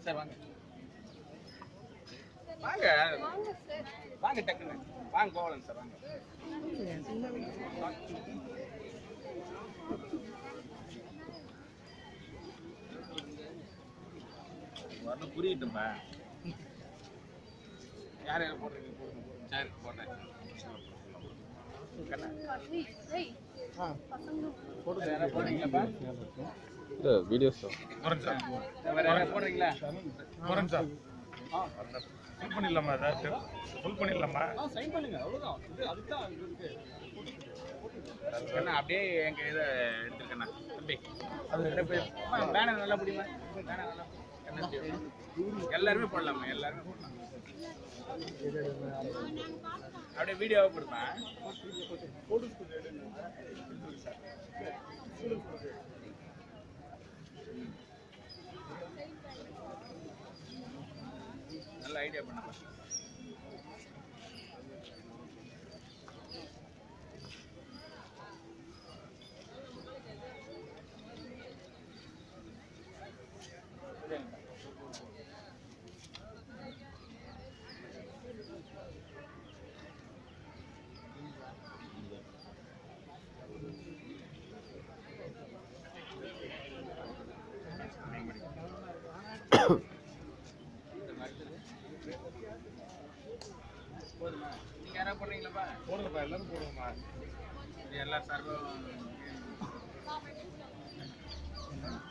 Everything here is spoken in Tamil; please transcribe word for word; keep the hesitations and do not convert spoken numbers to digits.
சார் வாங்க வாங்க வாங்க டக்குன்னு வாங்க கோவலன் சார் வாங்க வரணும் புரியட்டும்பா யார் யாரும் போடுறீங்க போடுங்க சரி போட்டேன் வீடியோஸ் போடுறீங்களா ஃபுல் பண்ணிடலாமா ஏதாவது ஃபுல் பண்ணிடலாமா சைன் பண்ணுங்க அவ்வளோதான் இது அதுக்கு தான் இருக்கு அண்ணா அப்படியே எங்க இதை எடுத்துருக்கண்ணா தம்பி அது பேனர் நல்லா பிடிமா பேனர் நல்லா எல்லாருமே போடலாமா எல்லாருமே போடலாம் அப்படியே வீடியோவை கொடுப்பேன் நல்ல ஐடியா பண்ணலாம் போதுமா நீங்க யாரா போடுறீங்களாப்பா போடுங்கப்பா எல்லாரும் போடுவோம்மா எல்லா சர்வம்